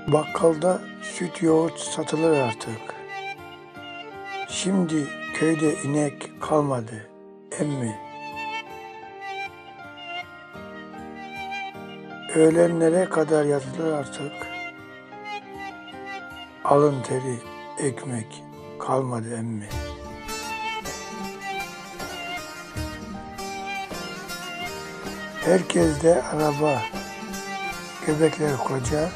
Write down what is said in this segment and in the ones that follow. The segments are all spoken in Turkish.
Bakkalda süt yoğurt satılır artık. Şimdi köyde inek kalmadı emmi. Öğlenlere kadar yatılır artık. Alın teri, ekmek kalmadı emmi. Herkeste araba, göbekler koca.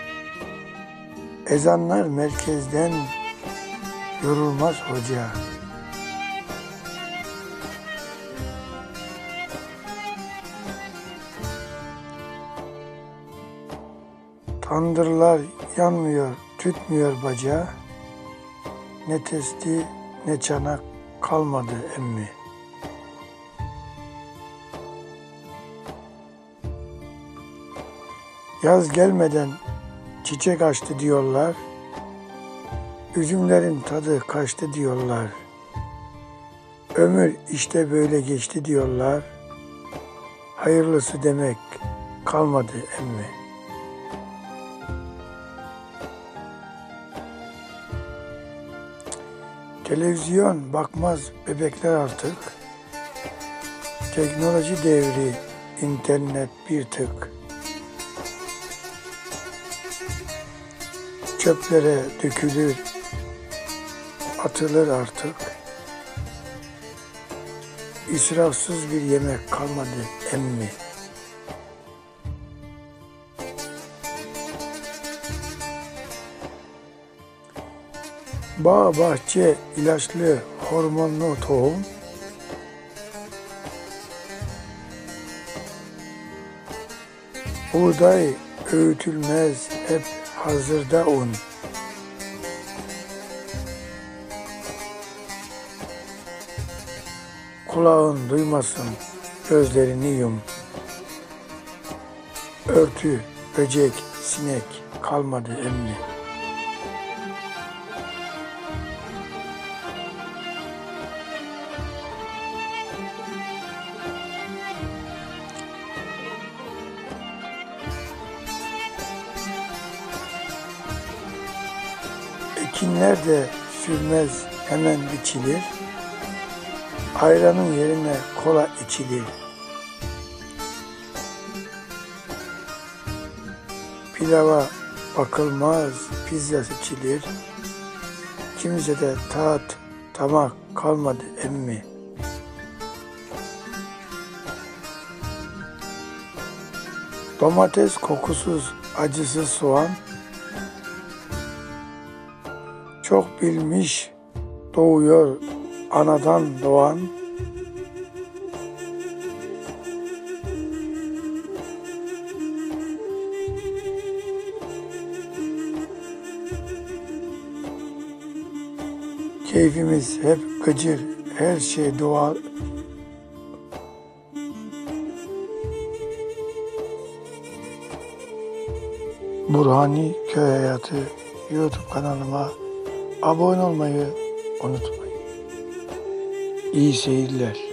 Ezanlar merkezden yorulmaz hoca. Tandırlar yanmıyor, tütmüyor baca. Ne testi ne çanak kalmadı emmi. Yaz gelmeden çiçek açtı diyorlar. Üzümlerin tadı kaçtı diyorlar. Ömür işte böyle geçti diyorlar. Hayırlısı demek kalmadı emmi. Televizyon bakmaz bebekler artık. Teknoloji devri, internet bir tık. Çöplere dökülür, atılır artık. İsrafsız bir yemek kalmadı emmi. Bağ bahçe ilaçlı hormonlu tohum. Buğday öğütülmez hep hazırda un. Kulağın duymasın, gözlerini yum. Örtü, böcek, sinek kalmadı emmi. Ekinler de sürmez hemen biçilir. Ayranın yerine kola içilir. Pilava bakılmaz, pizza seçilir. Kimsede tat, tamak kalmadı emmi. Domates kokusuz, acısız soğan. Çok bilmiş doğuyor anadan doğan. Keyfimiz hep gıcır, her şey doğal. Burhani Köy Hayatı YouTube kanalıma abone olmayı unutmayın. İyi seyirler.